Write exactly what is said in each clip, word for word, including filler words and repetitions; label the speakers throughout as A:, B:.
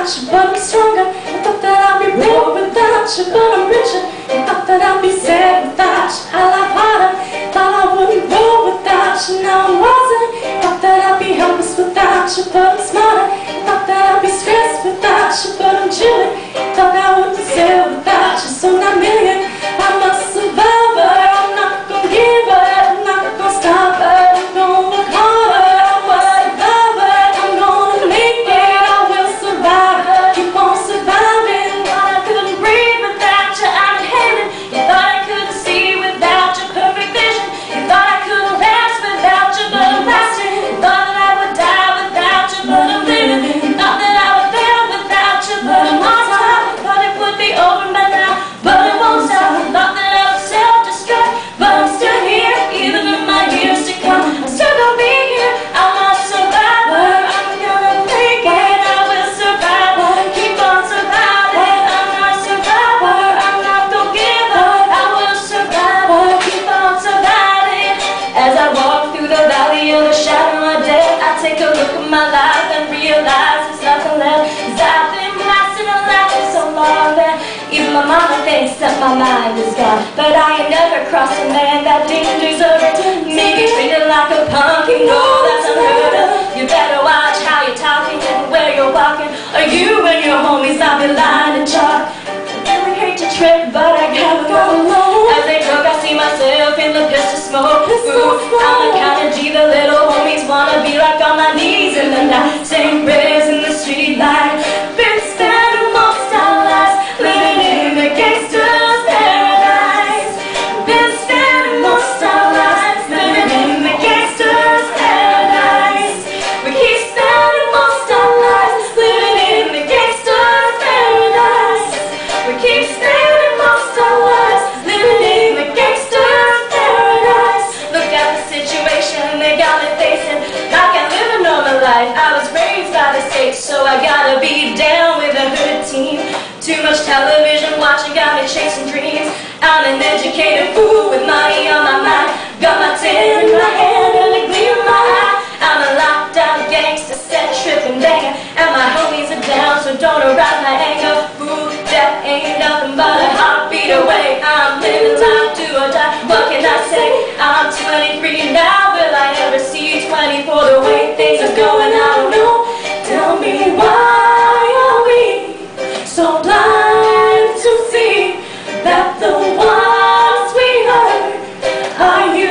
A: without you, but I'm stronger. I thought that I'd be poor without you, but I'm richer. I thought that I'd be sad without you, I laugh harder. Thought I wouldn't grow without you, now I'm wiser. Thought that I'd be helpless without you, but I'm smarter. Thought that I'd be stressed without you, but I'm chilling. Thought I wouldn't sail without you, so not million. I'm a survivor, I'm not gonna give up, I'm not gonna stop, but I'm gonna work harder. I'm a survivor, I'm gonna make it, I will survive, keep on surviving. Thought I couldn't breathe without you, I'm in heaven. You thought I couldn't see without your perfect vision. You thought I couldn't last without you, but I'm lasting. You thought that I would die without you, but I'm living. You thought that I would fail without you, but I'm on top. Thought it would be over by now, but it won't stop. Thought that I would self-destruct, but I'm still here. Even in my years to come, I'm still gonna be here. I'm a survivor, I'm gonna make it, I will survive. Keep on surviving, I'm a survivor, I'm not gonna give up, I will survive. Keep on surviving. As I walk through the valley of the shadow of death, I take a look at my life and realize there's nothing left. 'Cause I've been blasting and laughing so long that even my mama thinks that my mind is gone. But I ain't never crossed a man that didn't deserve it. Maybe treated like a punk, you know that's unheard of. You better watch how you're talking and where you're walking, or you and your homies I'll be lying to chalk. I really hate to trip, but I gotta go alone. As they talk, I see myself in the pistol smoke. Ooh, I'm the kind of G the little homies wanna be like on my knees in the night, saying prayers in the street light. Been spending most our lives living in the gangster's paradise. Been spending most our lives living in the gangster's paradise. We keep spending most our lives living in the gangster's paradise. We keep spending most our lives living in the gangster's paradise. Look at the situation they got me facing. I can't live a normal life. I was raised by the state, so I gotta be down with a hood team. Too much television watching got me chasing dreams. I'm an educated fool with money on my mind. Got my tin in my hand and a gleam in my eye. I'm a locked out gangster, set tripping banger, and my homies are down, so don't arouse my anger. Ooh, death ain't nothing but a heartbeat away. I'm living life, do or die. What can I say? I'm twenty-three now. Will I ever see twenty-four? The way things are going, I don't know. Tell me, why are we so blind to see that the ones we hurt are you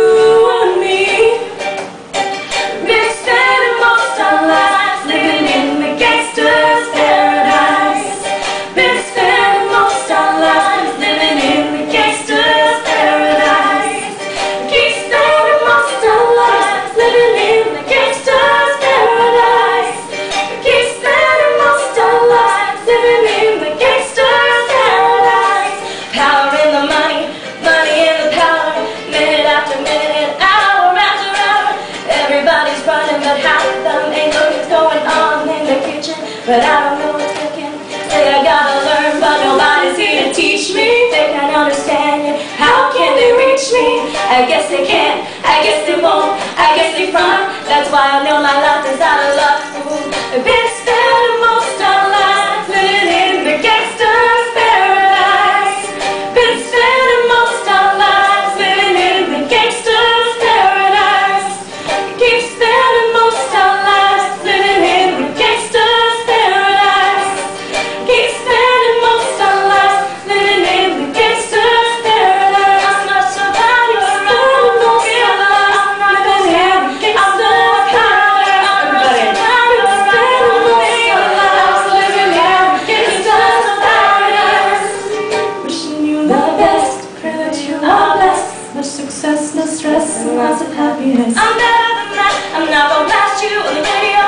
A: and me? Been spending most our lives living in the gangster's paradise. Been spending most our lives living in the gangster's paradise. Keep spending most our lives living in the gangster's paradise. Keep spending most our lives living in the gangster's paradise. Power in the money, money in the power. Minute after minute, hour after hour. Everybody's running, but half of them ain't looking what's going on in the kitchen. But I don't know what's cooking. Say I gotta learn, but nobody's here to teach me. They can't understand it. How can they reach me? I guess they can't, I guess they won't, I guess they front. That's why I know my life is out of luck. Ooh, I've been spending most our lives living in the gangster's paradise. Been spending most our lives living in the gangster's paradise. Keep spending most our lives living in the gangster's paradise. Keep spending most our lives living in the gangster's paradise. I'm not surviving, spending most our lives living in the gangster's paradise. I'm not surviving, spending most our lives living in the gangster's paradise. Wishing you the best, pray that you are blessed. Much success, no stress, and lots of happiness. I'm better than that, I'm not gonna blast you on the radio.